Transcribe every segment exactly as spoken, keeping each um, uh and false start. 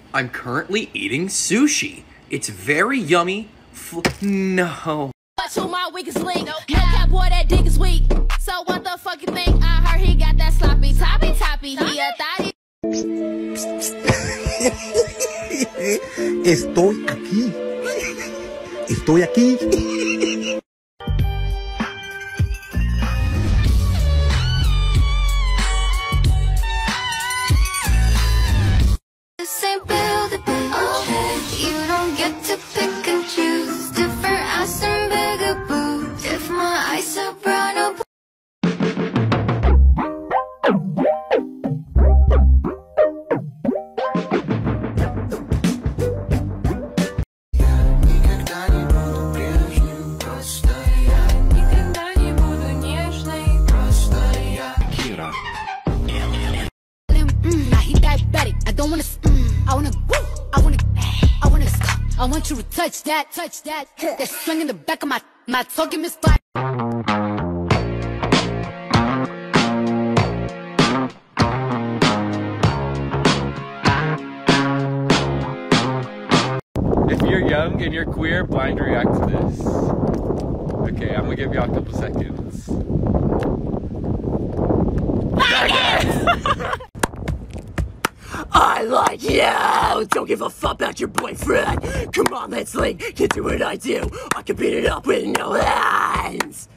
I'm currently eating sushi. It's very yummy. F no. To my weakest link. No cap boy, that dick is weak. So what the fuck you think? I heard he got that sloppy toppy toppy. He a thotty. Estoy aquí. Estoy aquí. You don't get to pick and choose. Different ass and bigger boobs. If my eyes are brown or blue. I don't wanna. I wanna. I wanna. I wanna. I want you to touch that, touch that. That swing in the back of my my talking Miss Fly. If you're young and you're queer, blind react to this. Okay, I'm gonna give y'all a couple seconds. I like you! Don't give a fuck about your boyfriend! Come on, let's link! Can do what I do! I can beat it up with no hands!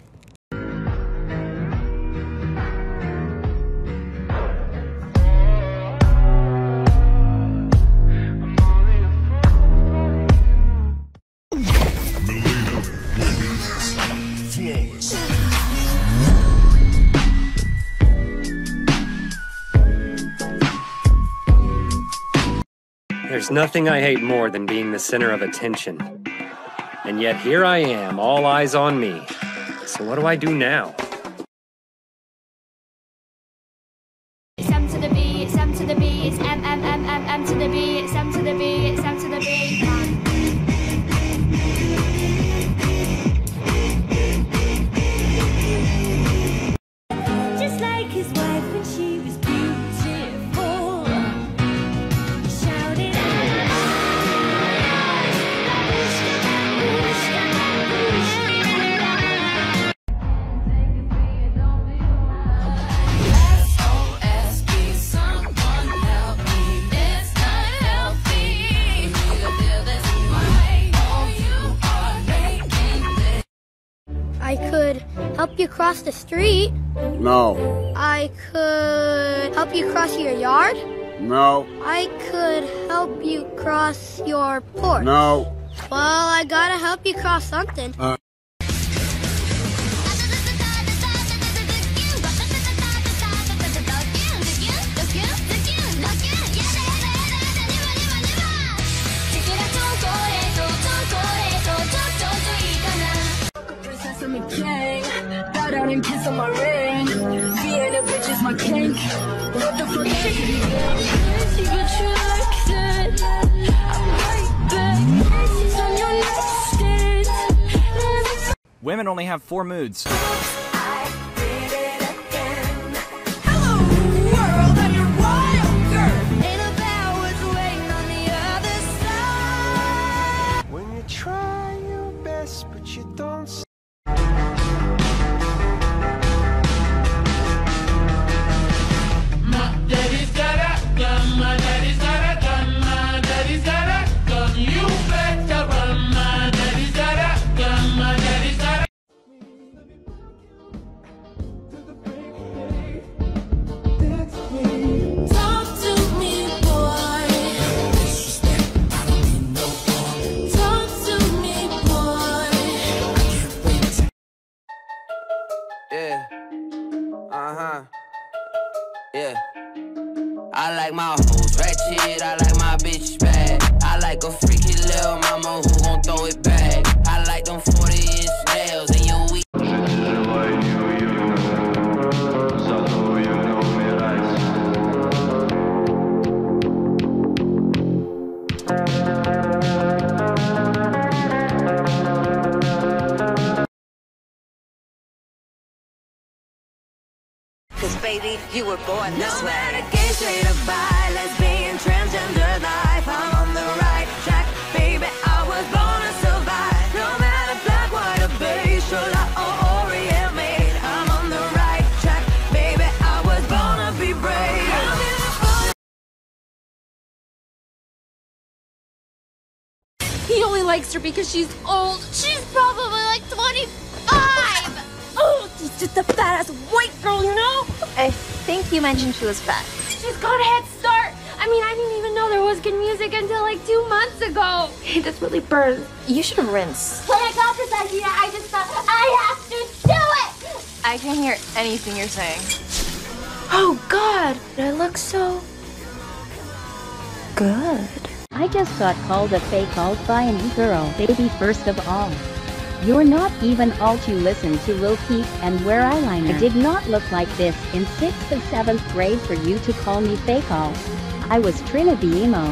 There's nothing I hate more than being the center of attention. And yet here I am, all eyes on me. So what do I do now? It's M to the B, it's M to the B, it's M, M, M, M, M to the B, it's M to the B, it's M to the B. Just like his wife when she was beautiful. Shouted S O S, please someone help me. It's not healthy. You feel this way. Oh, you are making this. I could help you cross the street. No. I could help you cross your yard. No. I could help you cross your porch. No. Well, I gotta help you cross something. Uh. Bow down and kiss on my ring. Being a bitch is my kink. What the fuck is it? But you like that. I'm right back. It's on your nightstand. Women only have four moods. Yeah. Uh-huh. Yeah. I like my hoes ratchet, I like my bitch bad. I like a freaky little mama who gon' throw it back. I like them forty inch nails in your week. Cause baby, you were born this no way. matter gay, straight or bi, lesbian, transgender, life. He only likes her because she's old. She's probably like twenty-five! Oh, she's just a fat-ass white girl, you know? I think you mentioned she was fat. She's got a head start. I mean, I didn't even know there was good music until like two months ago. Hey, this really burns. You should rinse. When I got this idea, I just thought, I have to do it! I can't hear anything you're saying. Oh, God. I look so... good. I just got called a fake alt by an e-girl. Baby, first of all, you're not even alt. You listen to Lil Peep and wear eyeliner. I did not look like this in sixth and seventh grade for you to call me fake alt. I was Trinity emo.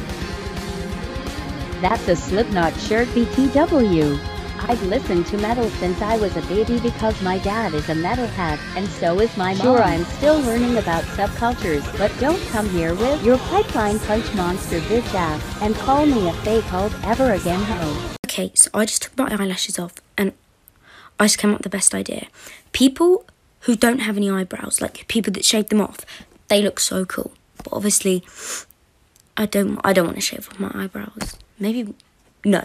That's a Slipknot shirt, B T W. I've listened to metal since I was a baby because my dad is a metalhead, and so is my mom. Sure, I'm still learning about subcultures, but don't come here with your pipeline punch monster bitch ass and call me a fake alt ever again, ho. Okay, so I just took my eyelashes off, and I just came up with the best idea. People who don't have any eyebrows, like people that shave them off, they look so cool. But obviously, I don't. I don't want to shave off my eyebrows. Maybe, no.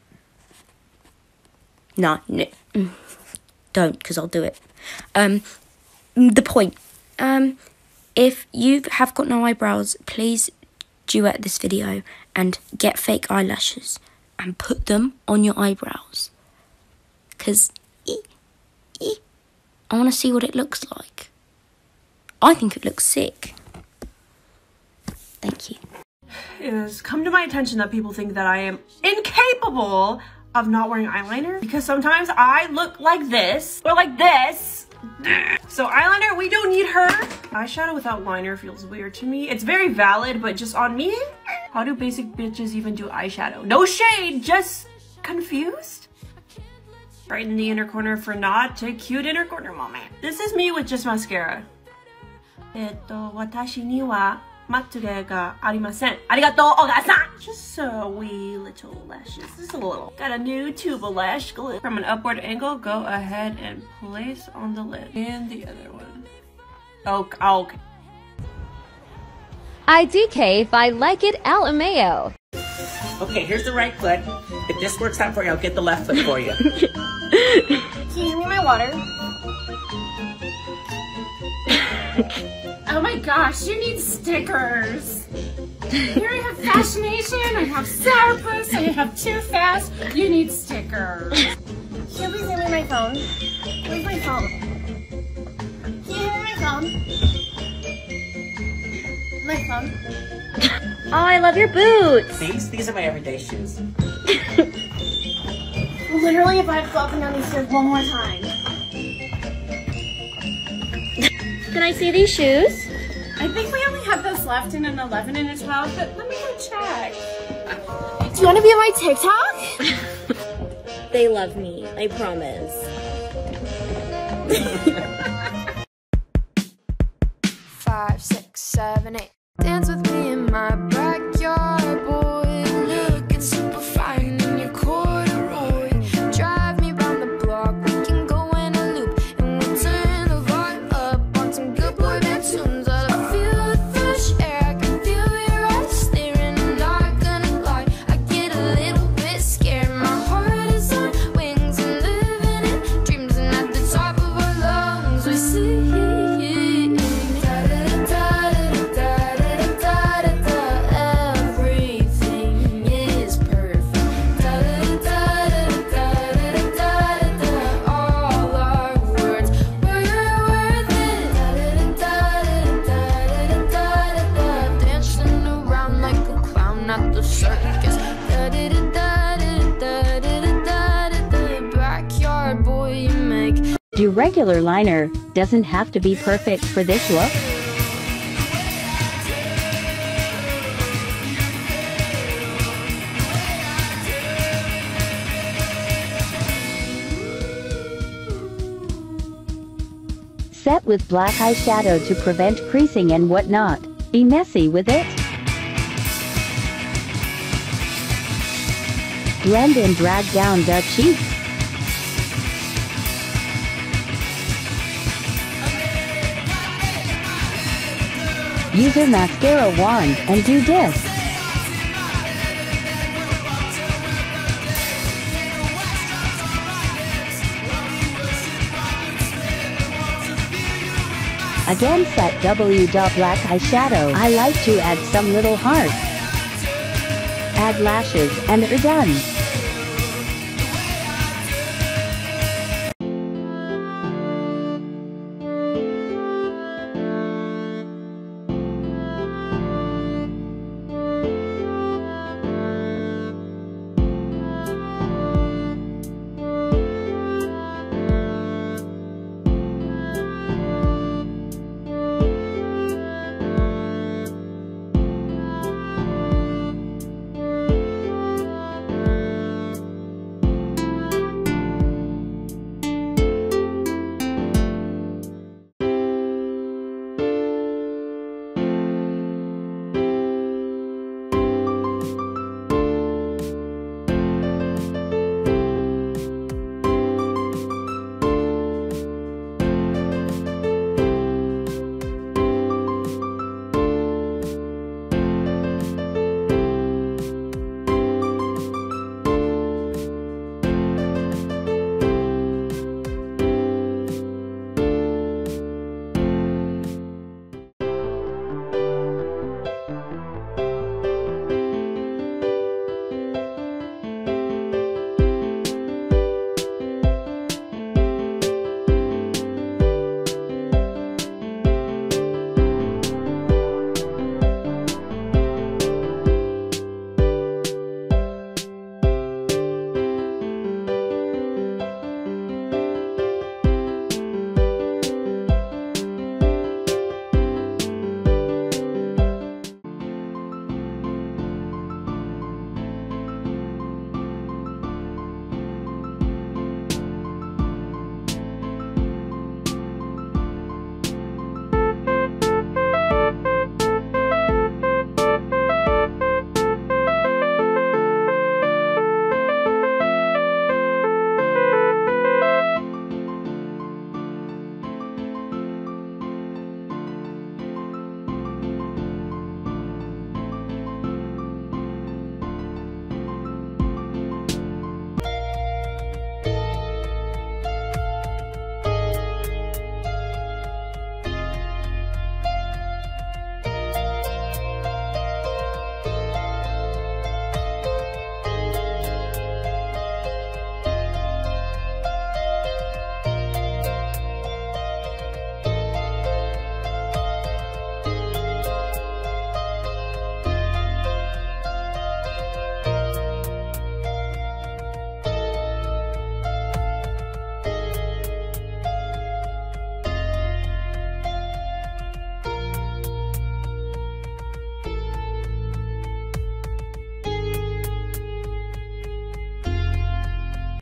No, no. Don't, because I'll do it. Um, the point. Um, if you have got no eyebrows, please duet this video and get fake eyelashes and put them on your eyebrows. Because I want to see what it looks like. I think it looks sick. Thank you. It has come to my attention that people think that I am incapable of not wearing eyeliner because sometimes I look like this or like this. So eyeliner, we don't need her. Eyeshadow without liner feels weird to me. It's very valid, but just on me. How do basic bitches even do eyeshadow? No shade, just confused. Right in the inner corner for not a cute inner corner moment. This is me with just mascara. Eto, watashi ni wa matsuge ga arimasen. Arigatou, oga-san! Just so wee little lashes. Just a little. Got a new tuba lash glue. From an upward angle, go ahead and place on the lid. And the other one. Okay. okay. I D K if I like it, L M A O. Okay, here's the right foot. If this works out for you, I'll get the left foot for you. Can you give me my water? Oh my gosh, you need stickers. Here I have Fascination, I have Sourpuss, I have Too Fast. You need stickers. Can you please give me my phone? Where's my phone? Can you give me my phone? My phone? Oh, I love your boots. These? These are my everyday shoes. Literally, if I have flopping on these shoes one more time. Can I see these shoes? I think we only have those left in an eleven and a twelve, but let me go check. Do you want to be on my TikTok? They love me, I promise. Five, six, seven, eight. Dance with me in my backyard, boy. Looking super fine in your corduroy. Drive me round the block, we can go in a loop, and we'll turn the vibe up on some good boy band tunes. I feel the fresh air, I can feel your eyes staring. I'm not gonna lie, I get a little bit scared. My heart is on wings and living in dreams, and at the top of our lungs we sing. Do regular liner doesn't have to be perfect for this look? Set with black eyeshadow to prevent creasing and whatnot. Be messy with it. Blend and drag down the cheeks. Use your mascara wand and do this. Again, set W dot black eyeshadow. I like to add some little heart. Add lashes and are done.